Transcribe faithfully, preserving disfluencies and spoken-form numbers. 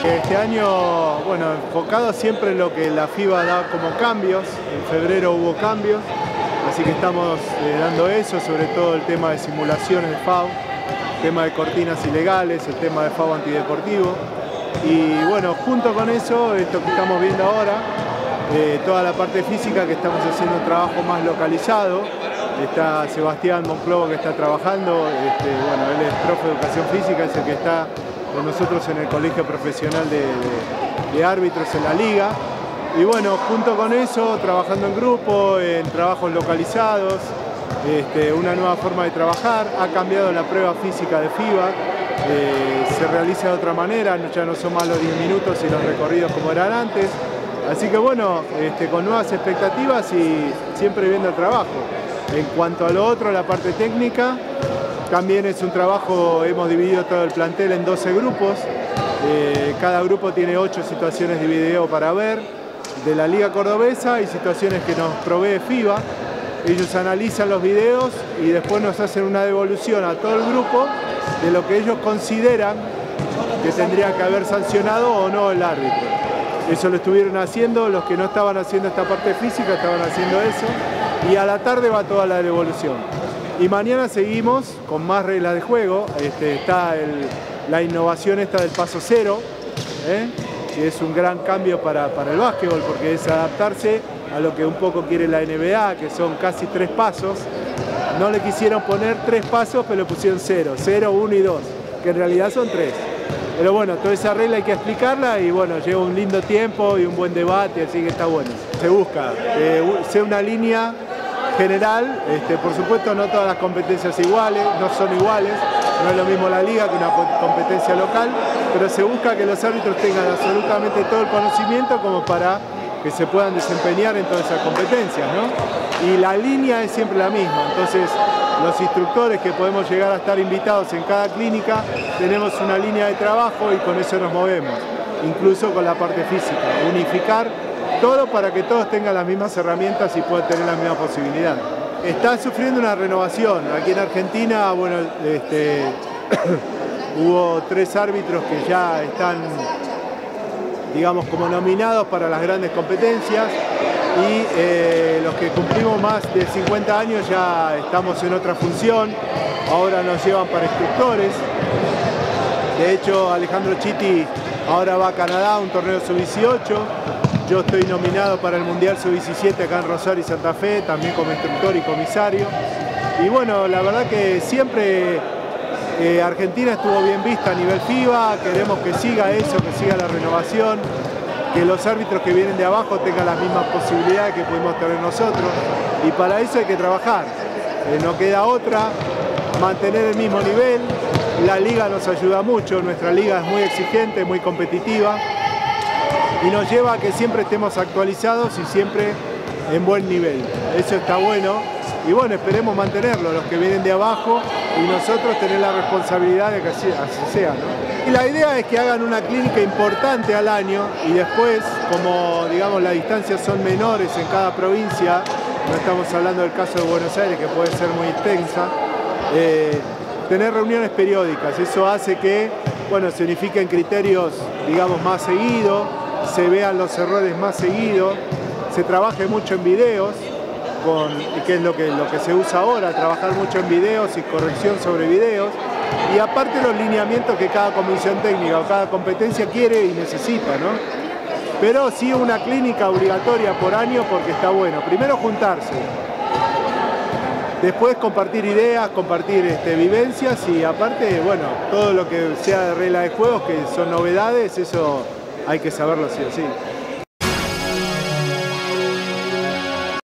Este año, bueno, enfocado siempre en lo que la FIBA da como cambios. En febrero hubo cambios, así que estamos eh, dando eso, sobre todo el tema de simulaciones de FAU, el tema de cortinas ilegales, el tema de FAU antideportivo. Y bueno, junto con eso, esto que estamos viendo ahora, eh, toda la parte física, que estamos haciendo un trabajo más localizado. Está Sebastián Monclova, que está trabajando, este, bueno, él es profe de educación física, es el que está con nosotros en el colegio profesional de, de, de árbitros en la liga. Y bueno, junto con eso, trabajando en grupo, en trabajos localizados, este, una nueva forma de trabajar. Ha cambiado la prueba física de FIBA, eh, se realiza de otra manera, ya no son más los diez minutos y los recorridos como eran antes. Así que bueno, este, con nuevas expectativas y siempre viendo el trabajo. En cuanto a lo otro, la parte técnica, también es un trabajo, hemos dividido todo el plantel en doce grupos. Eh, cada grupo tiene ocho situaciones de video para ver, de la Liga Cordobesa y situaciones que nos provee FIBA. Ellos analizan los videos y después nos hacen una devolución a todo el grupo de lo que ellos consideran que tendría que haber sancionado o no el árbitro. Eso lo estuvieron haciendo, los que no estaban haciendo esta parte física estaban haciendo eso. Y a la tarde va toda la devolución. Y mañana seguimos con más reglas de juego. Este, está el, la innovación esta del paso cero, ¿eh? que es un gran cambio para, para el básquetbol, porque es adaptarse a lo que un poco quiere la N B A, que son casi tres pasos. No le quisieron poner tres pasos, pero le pusieron cero, cero, uno y dos, que en realidad son tres. Pero bueno, toda esa regla hay que explicarla y bueno, lleva un lindo tiempo y un buen debate, así que está bueno. Se busca eh, sea una línea general, este, por supuesto no todas las competencias iguales, no son iguales, no es lo mismo la liga que una competencia local, pero se busca que los árbitros tengan absolutamente todo el conocimiento como para que se puedan desempeñar en todas esas competencias, ¿no? Y la línea es siempre la misma, entonces los instructores que podemos llegar a estar invitados en cada clínica, tenemos una línea de trabajo y con eso nos movemos, incluso con la parte física, unificar todo para que todos tengan las mismas herramientas y puedan tener la misma posibilidad. Está sufriendo una renovación. Aquí en Argentina, bueno, este, hubo tres árbitros que ya están, digamos, como nominados para las grandes competencias y eh, los que cumplimos más de cincuenta años ya estamos en otra función. Ahora nos llevan para instructores. De hecho, Alejandro Chiti ahora va a Canadá a un torneo sub dieciocho. Yo estoy nominado para el Mundial sub diecisiete acá en Rosario y Santa Fe, también como instructor y comisario. Y bueno, la verdad que siempre eh, Argentina estuvo bien vista a nivel FIBA, queremos que siga eso, que siga la renovación, que los árbitros que vienen de abajo tengan las mismas posibilidades que pudimos tener nosotros. Y para eso hay que trabajar, eh, no queda otra, mantener el mismo nivel. La liga nos ayuda mucho, nuestra liga es muy exigente, muy competitiva. Y nos lleva a que siempre estemos actualizados y siempre en buen nivel. Eso está bueno. Y bueno, esperemos mantenerlo, los que vienen de abajo y nosotros tener la responsabilidad de que así, así sea, ¿no? Y la idea es que hagan una clínica importante al año y después, como digamos las distancias son menores en cada provincia, no estamos hablando del caso de Buenos Aires, que puede ser muy extensa, eh, tener reuniones periódicas. Eso hace que, bueno, se unifiquen criterios, digamos, más seguido, se vean los errores más seguidos, se trabaje mucho en videos, con, que es lo que, lo que se usa ahora, trabajar mucho en videos y corrección sobre videos, y aparte los lineamientos que cada comisión técnica o cada competencia quiere y necesita, ¿no? Pero sí una clínica obligatoria por año porque está bueno. Primero juntarse, después compartir ideas, compartir este, vivencias y aparte, bueno, todo lo que sea de regla de juegos, que son novedades, eso hay que saberlo sí o sí.